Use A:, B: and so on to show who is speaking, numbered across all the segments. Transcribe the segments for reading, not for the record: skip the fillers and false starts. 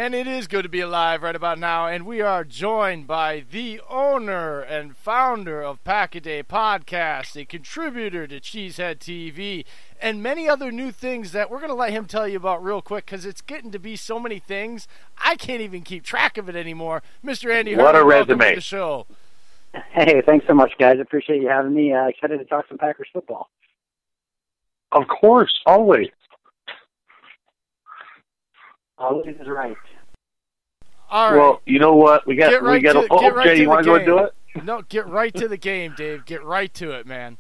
A: And it is good to be alive right about now, and we are joined by the owner and founder of Pack-A-Day Podcast, a contributor to Cheesehead TV, and many other new things that we're going to let him tell you about real quick, because it's getting to be so many things, I can't even keep track of it anymore. Mr. Andy Herman,
B: what a
A: welcome
B: resume.
A: to the show.
C: Hey, thanks so much, guys. Appreciate you having me. Excited to talk some Packers football.
B: Of course, always.
C: Always is right.
A: All right.
B: Well, you know what? We got.
A: Jay,
B: you want to go do it?
A: No, get right to the game, Dave. Get right to it, man.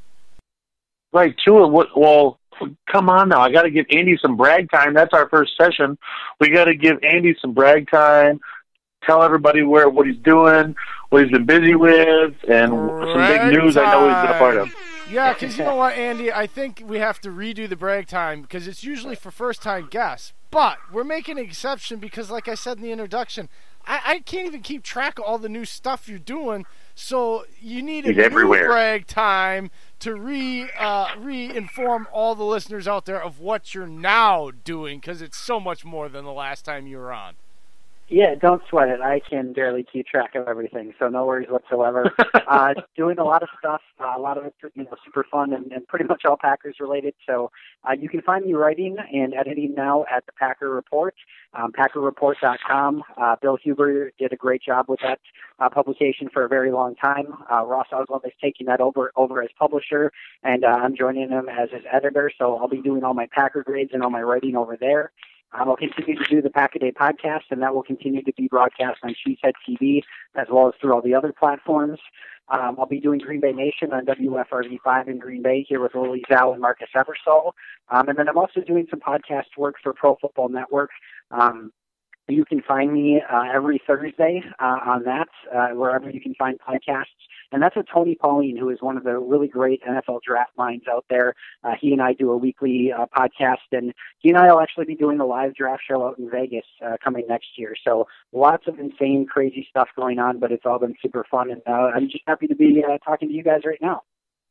B: Right to it. Well, come on now. I got to give Andy some brag time. That's our first session. We got to give Andy some brag time. Tell everybody what he's doing, what he's been busy with, and some big news I know he's been a part of.
A: Yeah, because you know what, Andy? I think we have to redo the brag time because it's usually for first-time guests. But we're making an exception because, like I said in the introduction, I can't even keep track of all the new stuff you're doing. So you need a new brag time to re-inform all the listeners out there of what you're now doing, because it's so much more than the last time you were on.
C: Yeah, don't sweat it. I can barely keep track of everything, so no worries whatsoever. Doing a lot of stuff, a lot of it, super fun and pretty much all Packers related. So you can find me writing and editing now at the Packer Report, PackerReport.com. Bill Huber did a great job with that publication for a very long time. Ross Oslum is taking that over as publisher, and I'm joining him as his editor. So I'll be doing all my Packer grades and all my writing over there. I'll continue to do the Pack-A-Day Podcast, and that will continue to be broadcast on Cheesehead TV as well as through all the other platforms. I'll be doing Green Bay Nation on WFRV5 in Green Bay here with Lily Zhao and Marcus Eversole. And then I'm also doing some podcast work for Pro Football Network. You can find me every Thursday on that, wherever you can find podcasts. And that's with Tony Pauline, who is one of the really great NFL draft minds out there. He and I do a weekly podcast, and he and I will actually be doing a live draft show out in Vegas coming next year. So lots of insane, crazy stuff going on, but it's all been super fun. And I'm just happy to be talking to you guys right now.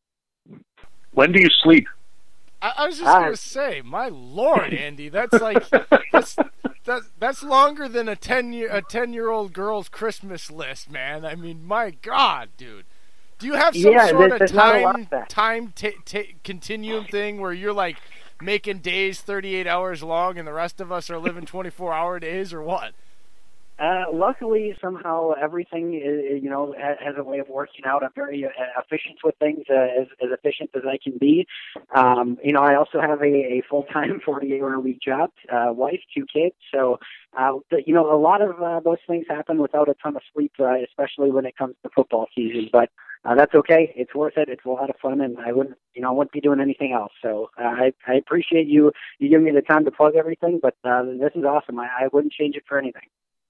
B: When do you sleep?
A: I was just going to say, my Lord, Andy, that's like that's longer than a 10-year-old girl's Christmas list, man. I mean, my God, dude. Do you have some sort of time continuum thing where you're like making days 38 hours long and the rest of us are living 24-hour days, or what?
C: Luckily, somehow everything is, has a way of working out. I'm very efficient with things, as efficient as I can be. I also have a full-time 48-hour-a-week job, wife, 2 kids. So, a lot of those things happen without a ton of sleep, especially when it comes to football season. But that's okay. It's worth it. It's a lot of fun, and I wouldn't be doing anything else. So I appreciate you giving me the time to plug everything. But this is awesome. I wouldn't change it for anything.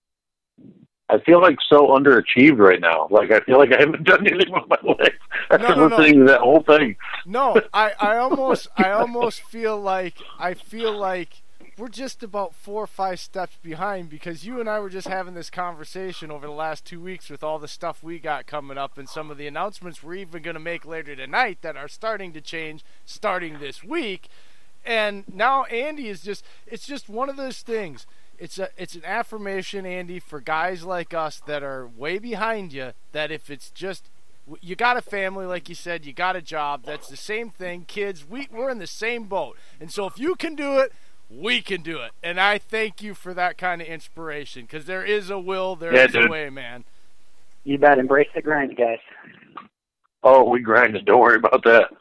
B: I feel like so underachieved right now. Like I feel like I haven't done anything with my life after listening to that whole thing.
A: No, I almost feel like we're just about 4 or 5 steps behind, because you and I were just having this conversation over the last 2 weeks with all the stuff we got coming up and some of the announcements we're even going to make later tonight that are starting to change starting this week. And now Andy it's just one of those things. It's an affirmation, Andy, for guys like us that are way behind you, that if it's just, you got a family, like you said, you got a job, that's the same thing. Kids, we're in the same boat. And so if you can do it, we can do it. And I thank you for that kind of inspiration, because there is a will, there is a way, man.
C: You bet. Embrace the grind, guys.
B: Oh, we grinded. Don't worry about that.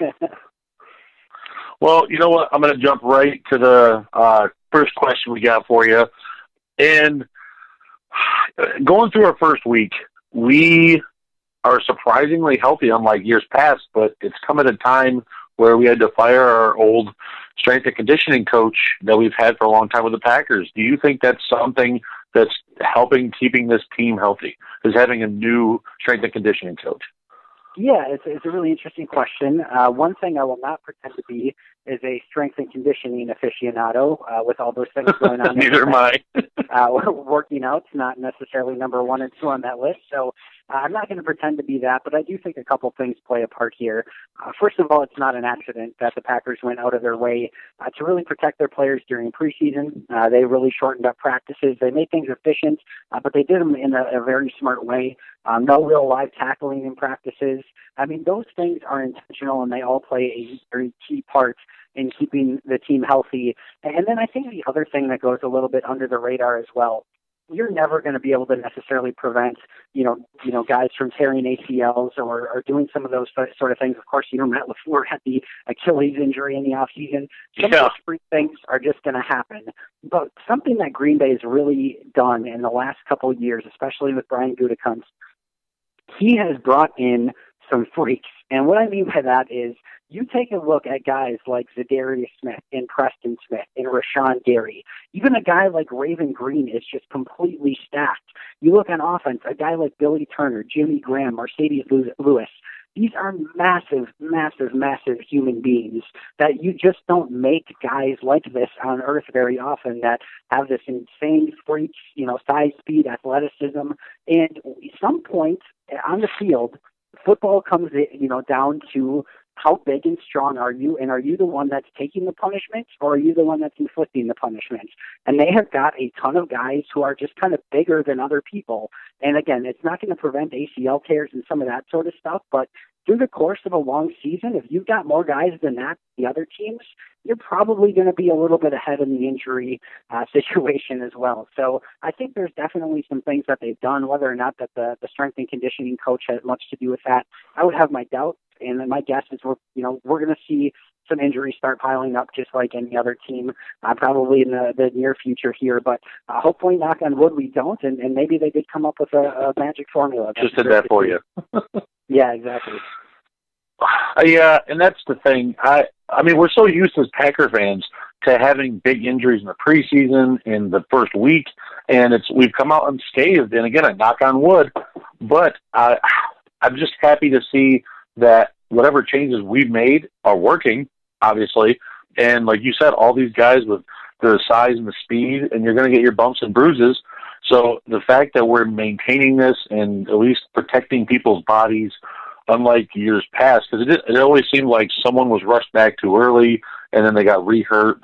B: Well, you know what? I'm going to jump right to the first question we got for you. And going through our first week, we are surprisingly healthy, unlike years past, but it's come at a time where we had to fire our old strength and conditioning coach that we've had for a long time with the Packers. Do you think that's something that's helping keeping this team healthy, is having a new strength and conditioning coach?
C: Yeah, it's a really interesting question. One thing I will not pretend to be is a strength and conditioning aficionado with all those things going on.
B: Neither am I.
C: Working out's not necessarily number 1 and 2 on that list. So I'm not going to pretend to be that, but I do think a couple things play a part here. First of all, it's not an accident that the Packers went out of their way to really protect their players during preseason. They really shortened up practices. They made things efficient, but they did them in a very smart way. No real live tackling in practices. I mean, those things are intentional, and they all play a very key part in keeping the team healthy. And then I think the other thing that goes a little bit under the radar as well, you're never going to be able to necessarily prevent, guys from tearing ACLs or doing some of those sort of things. Of course, Matt LaFleur had the Achilles injury in the offseason. Some of those freak things are just going to happen. But something that Green Bay has really done in the last couple of years, especially with Brian Gutekunst, he has brought in some freaks. And what I mean by that is you take a look at guys like Zadarius Smith and Preston Smith and Rashawn Gary. Even a guy like Raven Green is just completely stacked. You look on offense, a guy like Billy Turner, Jimmy Graham, Mercedes Lewis. These are massive, massive, massive human beings that you just don't make guys like this on earth very often that have this insane freak, size, speed, athleticism. And some point on the field, football comes, down to how big and strong are you, and are you the one that's taking the punishment, or are you the one that's inflicting the punishment? And they have got a ton of guys who are just kind of bigger than other people. And again, it's not going to prevent ACL tears and some of that sort of stuff, but through the course of a long season, if you've got more guys than that, the other teams, you're probably going to be a little bit ahead in the injury situation as well. So I think there's definitely some things that they've done, whether or not that the strength and conditioning coach has much to do with that. I would have my doubts, and then my guess is we're going to see some injuries start piling up just like any other team, probably in the near future here. But hopefully, knock on wood, we don't, and maybe they did come up with a magic formula.
B: Just did that for you.
C: Yeah, exactly.
B: Yeah, and that's the thing. I mean, we're so used as Packer fans to having big injuries in the preseason, in the first week, and we've come out unscathed. And again, I knock on wood, but I'm just happy to see that whatever changes we've made are working, obviously. And like you said, all these guys with the size and the speed, and you're going to get your bumps and bruises. So the fact that we're maintaining this and at least protecting people's bodies, unlike years past, because it always seemed like someone was rushed back too early and then they got re-hurt.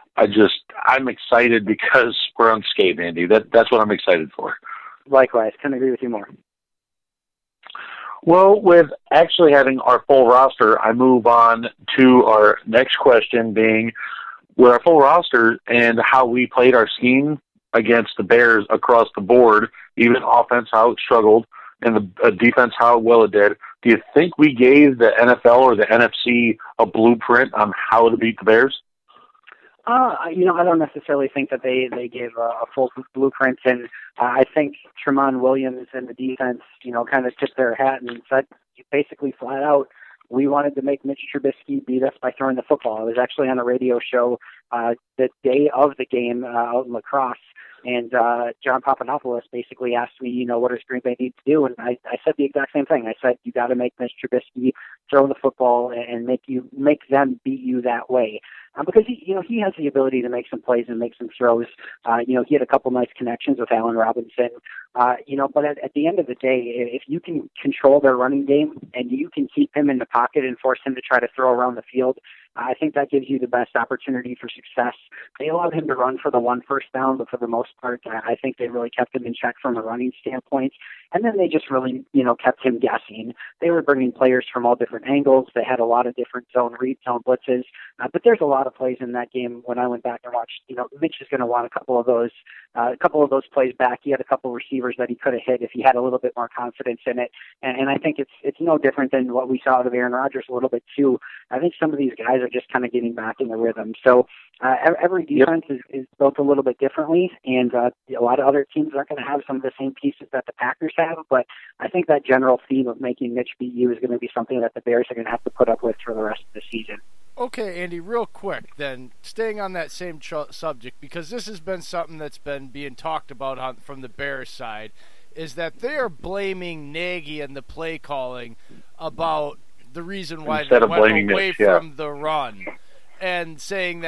B: I'm excited because we're unscathed, Andy. That's what I'm excited for.
C: Likewise. Couldn't agree with you more.
B: Well, with actually having our full roster, I move on to our next question being, with our full roster and how we played our scheme against the Bears across the board, even offense, how it struggled, and the defense, how well it did. Do you think we gave the NFL or the NFC a blueprint on how to beat the Bears?
C: I don't necessarily think that they gave a full blueprint, and I think Tramon Williams and the defense, kind of tipped their hat and said basically flat out, we wanted to make Mitch Trubisky beat us by throwing the football. I was actually on a radio show the day of the game out in La Crosse, and John Papanopoulos basically asked me, what does Green Bay need to do? And I said the exact same thing. I said, you got to make Mitch Trubisky throw the football and make them beat you that way. Because he has the ability to make some plays and make some throws. He had a couple nice connections with Allen Robinson. But at the end of the day, if you can control their running game and you can keep him in the pocket and force him to try to throw around the field, I think that gives you the best opportunity for success. They allowed him to run for the one first down, but for the most part, I think they really kept him in check from a running standpoint. And then they just really, kept him guessing. They were bringing players from all different angles. They had a lot of different zone read, zone blitzes. But there's a lot of plays in that game when I went back and watched. Mitch is going to want a couple of those plays back. He had a couple of receivers that he could have hit if he had a little bit more confidence in it. And I think it's no different than what we saw out of Aaron Rodgers a little bit too. I think some of these guys are just kind of getting back in the rhythm. So every defense is built a little bit differently, and a lot of other teams aren't going to have some of the same pieces that the Packers have. But I think that general theme of making Mitch beat you is going to be something that the Bears are going to have to put up with for the rest of the season.
A: Okay, Andy, real quick then, staying on that same subject, because this has been something that's been being talked about from the Bears side, is that they are blaming Nagy and the play calling about the reason why they went away from the run, and saying that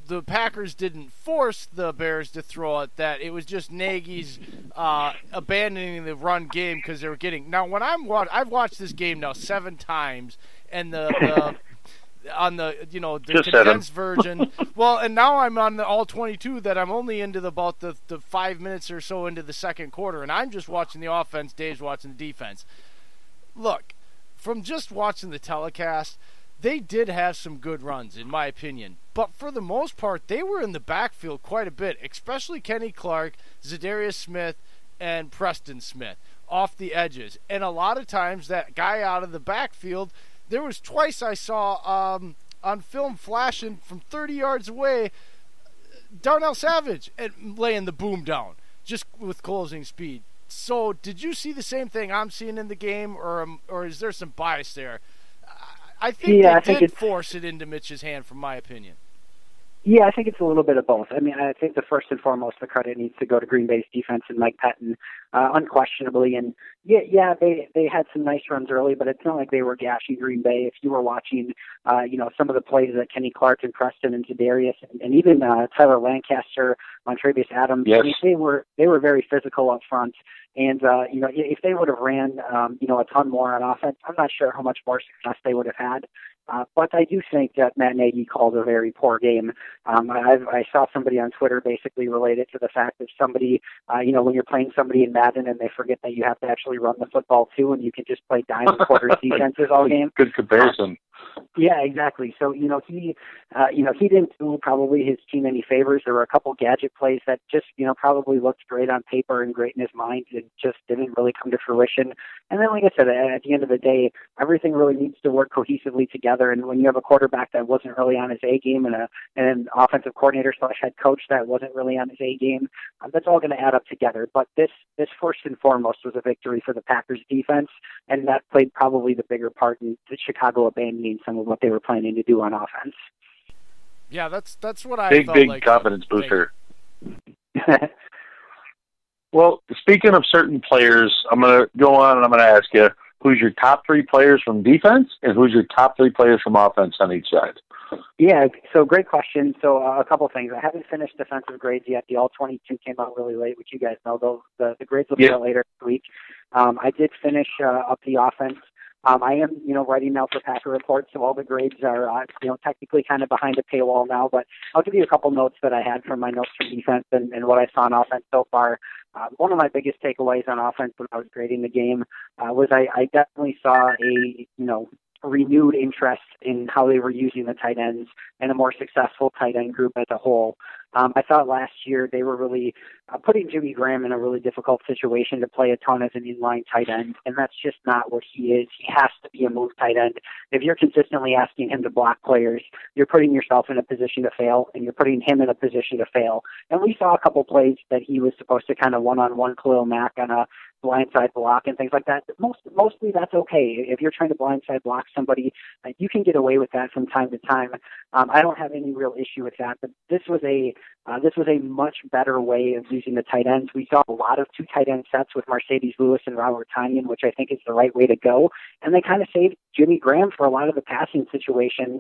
A: the Packers didn't force the Bears to throw it, that it was just Nagy's abandoning the run game because they were getting. Now, when I've watched this game now 7 times, and the on the
B: Just
A: condensed version. Well, and now I'm on the all 22 that I'm only into about the 5 minutes or so into the second quarter, and I'm just watching the offense. Dave's watching the defense. Look, from just watching the telecast, they did have some good runs, in my opinion. But for the most part, they were in the backfield quite a bit, especially Kenny Clark, Zadarius Smith, and Preston Smith off the edges. And a lot of times that guy out of the backfield, there was twice I saw on film flashing from 30 yards away, Darnell Savage laying the boom down just with closing speed. So did you see the same thing I'm seeing in the game, or is there some bias there? I think they did force it into Mitch's hand, from my opinion.
C: Yeah, I think it's a little bit of both. I mean, I think the first and foremost, the credit needs to go to Green Bay's defense and Mike Pettin, unquestionably. And they had some nice runs early, but it's not like they were gashing Green Bay. If you were watching, some of the plays that Kenny Clark and Preston and Zadarius and even Tyler Lancaster, Montrevious Adams,
B: yes.
C: I mean, they were very physical up front. And, if they would have ran, a ton more on offense, I'm not sure how much more success they would have had. But I do think that Matt Nagy called a very poor game. I saw somebody on Twitter basically relate it to the fact that somebody, when you're playing somebody in Madden and they forget that you have to actually run the football too, and you can just play dime and quarters defenses all game.
B: Good comparison.
C: Yeah, exactly. So, he didn't do probably his team any favors. There were a couple gadget plays that just, probably looked great on paper and great in his mind and just didn't really come to fruition. And then, like I said, at the end of the day, everything really needs to work cohesively together. And when you have a quarterback that wasn't really on his A game and an offensive coordinator / head coach that wasn't really on his A game, that's all going to add up together. But this first and foremost was a victory for the Packers defense, and that played probably the bigger part in Chicago abandoning some of what they were planning to do on offense.
A: Yeah, that's what I felt
B: big
A: like.
B: Confidence booster. Well, speaking of certain players, I'm going to go on and I'm going to ask you, who's your top 3 players from defense and who's your top 3 players from offense on each side?
C: Yeah, so great question. So a couple things. I haven't finished defensive grades yet. The All-22 came out really late, which you guys know. The grades will be out later this week. I did finish up the offense. I am, writing now for Packer Report, so all the grades are, technically kind of behind a paywall now, but I'll give you a couple notes that I had from my notes from defense and what I saw on offense so far. One of my biggest takeaways on offense when I was grading the game was I definitely saw a renewed interest in how they were using the tight ends and a more successful tight end group as a whole. I thought last year they were really putting Jimmy Graham in a really difficult situation to play a ton as an inline tight end, and that's just not what he is. He has to be a move tight end. If you're consistently asking him to block players, you're putting yourself in a position to fail, and you're putting him in a position to fail. And we saw a couple plays that he was supposed to kind of one-on-one Khalil Mack on a blindside block and things like that. Mostly that's okay. If you're trying to blindside block somebody, you can get away with that from time to time. I don't have any real issue with that, but this was a much better way of using the tight ends. We saw a lot of 2 tight end sets with Mercedes Lewis and Robert Tonyan, which I think is the right way to go. And they kind of saved Jimmy Graham for a lot of the passing situations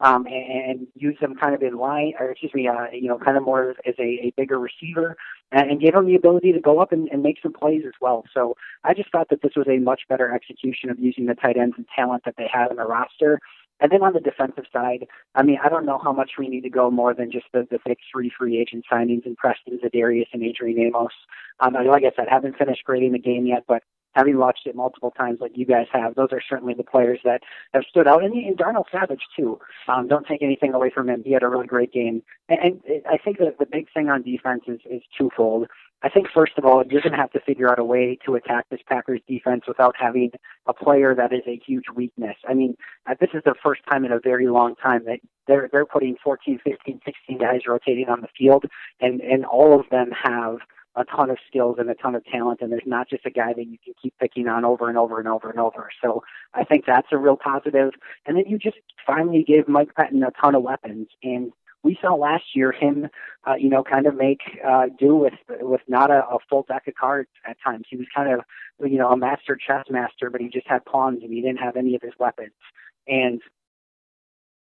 C: and used him kind of in line, kind of more as a bigger receiver and gave him the ability to go up and make some plays as well. So I just thought that this was a much better execution of using the tight ends and talent that they have in the roster. And then on the defensive side, I mean, I don't know how much we need to go more than just the big 3 free agent signings in Preston, Zadarius, and Adrian Amos. Like I said, I haven't finished grading the game yet, but having watched it multiple times like you guys have, those are certainly the players that have stood out. And Darnell Savage, too. Don't take anything away from him. He had a really great game. And I think that the big thing on defense is twofold. I think, first of all, you're going to have to figure out a way to attack this Packers defense without having a player that is a huge weakness. I mean, this is the first time in a very long time that they're putting 14, 15, 16 guys rotating on the field, and all of them have a ton of skills and a ton of talent, and there's not just a guy that you can keep picking on over and over and over and over. So I think that's a real positive. And then you just finally give Mike Pettin a ton of weapons, and we saw last year him, kind of make do with not a full deck of cards at times. He was kind of, a master chess master, but he just had pawns and he didn't have any of his weapons. And